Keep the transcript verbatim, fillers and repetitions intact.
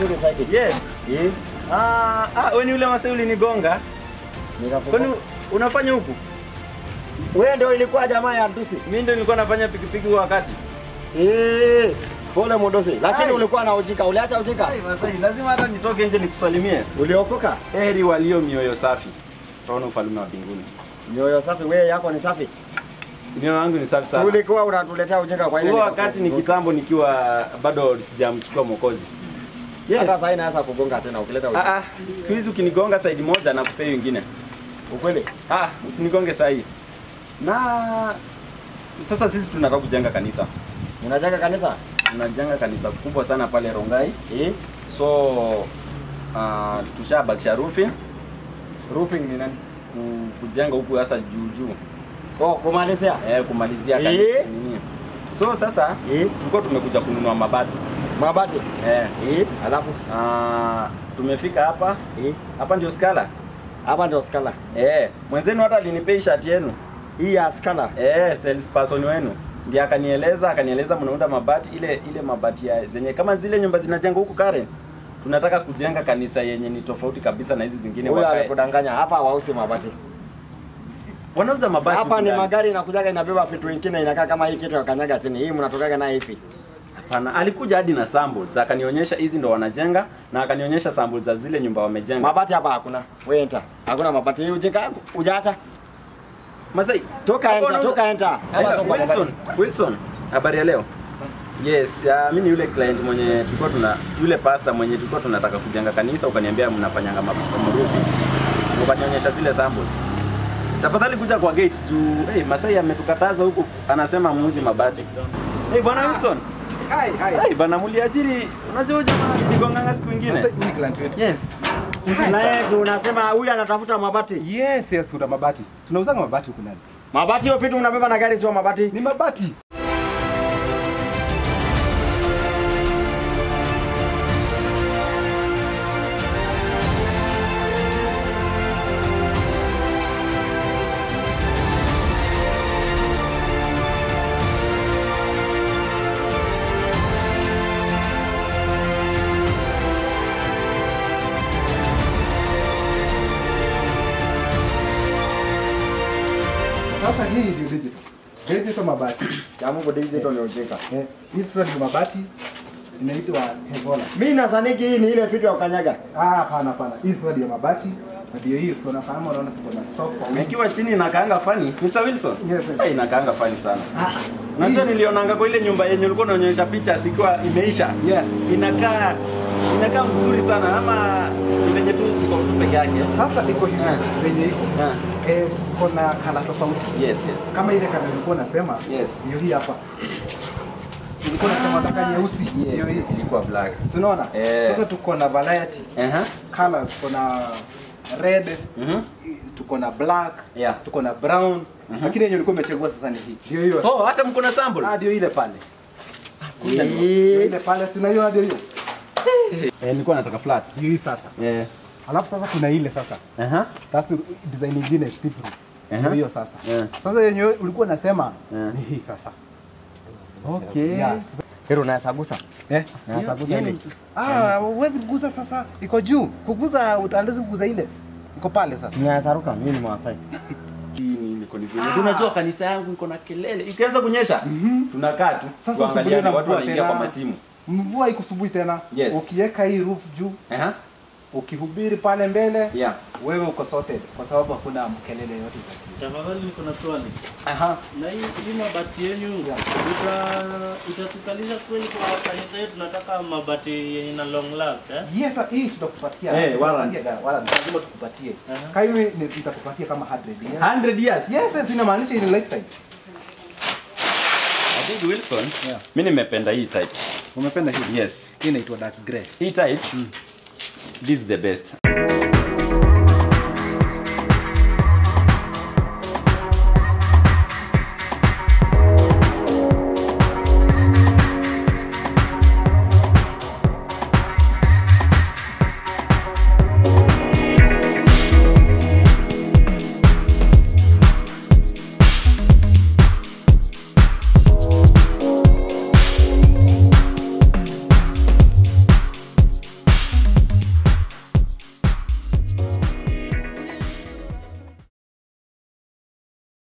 vizuri zaidi. Yes. Eh? Ah, ah wewe ni ule msee ulinigonga? Kwani unafanya huku? Wewe ndio ilikuwa jamaa ya Ndusi. Mimi ndio nilikuwa nafanya pikipiki huo wakati. Eh, pole Modosi. Lakini Hai. ulikuwa na ujika, uliacha ujika? Hai, Masai, lazima hata nitoke nje nikusalimie. Uliokoka? Heri walio mioyo safi. Taona ufalme wa mbinguni. Mioyo safi, wewe yako ni safi? Mioyo yangu ni safi sana. Si ulikuwa unatuletea ujika kwa ile? Huo wakati ni kitambo nikiwa bado sijamchukua Mwokozi. Yes. Hata sasa inaanza kugonga tena ukileta ujika. Ah ah, siku hizi ukinigonga side moja na kupea nyingine. Ukweli? Ah, usinigonge saa hii. Na sasa sisi tunataka kujenga kanisa. Unajenga kanisa? Tunajenga kanisa kubwa sana pale Rongai. Eh? So uh, tushabakisha roofing. Roofing ni nani? Kujenga huku sasa juu juu. Oh, kumalizia? Eh, kumalizia kanisa eh? nini. So sasa eh? tulikuwa tumekuja kununua mabati. Mabati? Eh. Eh? Alafu ah uh, tumefika hapa. Eh? Hapa ndio Skala. Hapa ndio Skala. Eh, mwenzenu hata alinipea shati yenu. Hii ya Skala. Eh, sales person wenu. Ndiye akanieleza, akanieleza mnaunda mabati ile ile mabati ya zenye kama zile nyumba zinajenga huku Karen. Tunataka kujenga kanisa yenye ni tofauti kabisa na hizi zingine. Wewe alikudanganya. Hapa hawausi mabati. Wanauza mabati. Hapa ni magari inakujaga inabeba vitu vingine inakaa kama hii kitu ya kanyaga chini. Hii mnatokaga na hivi. Hapana, alikuja hadi na samples. Akanionyesha hizi ndo wanajenga na akanionyesha samples za zile nyumba wamejenga. Mabati hapa hakuna. Wewe enter. Hakuna mabati. Hii ujika ujaacha. Masai, toka enter, toka enter. Wilson, Wilson, habari ya leo? Yes, uh, mimi ni yule client mwenye tulikuwa tuna yule pastor mwenye tulikuwa tunataka kujenga kanisa, ukaniambia mnafanyanga marufi. Ukanionyesha zile samples. Tafadhali kuja kwa gate juu hey, Masai ametukataza huku, anasema muuzi mabati. Hey bwana Wilson. Hai, hai. Hey bwana muliajiri, unajua jamaa nigonganga siku nyingine. Yes. Msemaji unasema huyu anatafuta mabati. Yes, yes, kuna mabati. Tunauzanga mabati huku ndani. Mabati hiyo vitu unabeba na gari sio mabati. Ni mabati. Sasa hii ndio digital. Digital mabati. Ya Mungu digital ndio ujeka. Eh, hii sasa ni mabati inaitwa Hevola. Mimi nasaniki hii ni ile vitu ya kukanyaga. Ah, hapana hapana. Hii sasa ndio mabati. Ndio hii tunafahamu unaona tuko na stock kwa wingi. Ikiwa chini inakaanga fani, mister Wilson? Yes, yes. Hey, inakaanga fani sana. Ah. Unajua nilionanga kwa ile nyumba yenye ulikuwa unaonyesha picha sikiwa imeisha. Yeah. Inakaa inakaa mzuri sana ama venye tu ziko tu peke yake. Sasa iko hivi venye iko. Eh, kuna kala tofauti. Yes, yes. Kama ile kala nilikuwa nasema. Yes. Hiyo hii hapa. Nilikuwa nasema nataka nyeusi. Hiyo hii ilikuwa black. Unaona? Eh. Sasa tuko na variety. Eh. Uh-huh. Colors, kuna red, Mhm. Mm tuko na black, yeah. tuko na brown. Mm -hmm. Lakini yenye ulikuwa umechagua sasa ni hii. Ndio hiyo. Oh, hata mko na sample? Ah, ndio ile pale. Ah, kuja ndio ile pale, si unaiona ndio hiyo. Eh, nilikuwa nataka flat. Ndio hii sasa. Eh. Yeah. Alafu sasa kuna ile sasa. Aha. Uh-huh. Sasa design nyingine steep roof. Uh-huh. Ndio hiyo sasa. Yeah. Sasa yenye ulikuwa unasema yeah. ni hii sasa. Okay. Yeah. Hero unahesabusa? Eh? Unahesabusa ile? Ah, huwezi kuguza sasa. Iko juu. Kuguza utaanza kuguza ile. Iko pale sasa. Ninasaruka mimi ni Maasai. Hii ni niko ni vile. Unajua kanisa yangu iko na kelele. Ikianza kunyesha, mm -hmm. tunakaa tu. Sasa kuangalia watu wanaingia kwa masimu. Mvua ikusubuhi tena. Yes. Ukiweka hii roof juu. Aha. Uh -huh. Ukihubiri pale mbele, yeah. wewe uko sorted kwa sababu hakuna mkelele yote utasikia. Tafadhali niko na swali. Aha. Na hii hii mabati yenu ita itatukalisha kweli kwa kanisa yetu, tunataka mabati yenye na long last eh? Yes, hii tutakupatia. Eh, warranty. Wala lazima tukupatie. Uh -huh. Kama mimi nitakupatia kama one hundred years. one hundred years? Yes, yes, inamaanisha in lifetime. I think Wilson, yeah. Mimi nimependa hii type. Umependa hii? Yes. Hii inaitwa dark grey. Hii type. Mm. This is the best.